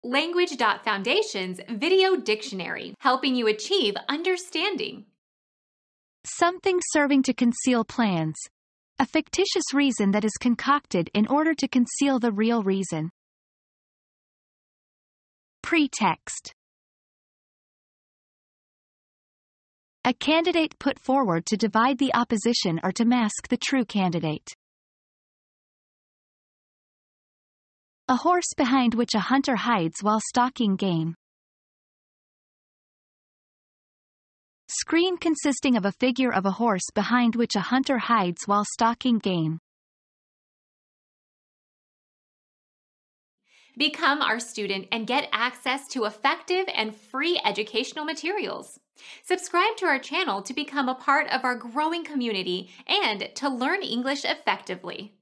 Language.Foundation's Video Dictionary, helping you achieve understanding. Something serving to conceal plans. A fictitious reason that is concocted in order to conceal the real reason. Pretext. A candidate put forward to divide the opposition or to mask the true candidate. A horse behind which a hunter hides while stalking game. Screen consisting of a figure of a horse behind which a hunter hides while stalking game. Become our student and get access to effective and free educational materials. Subscribe to our channel to become a part of our growing community and to learn English effectively.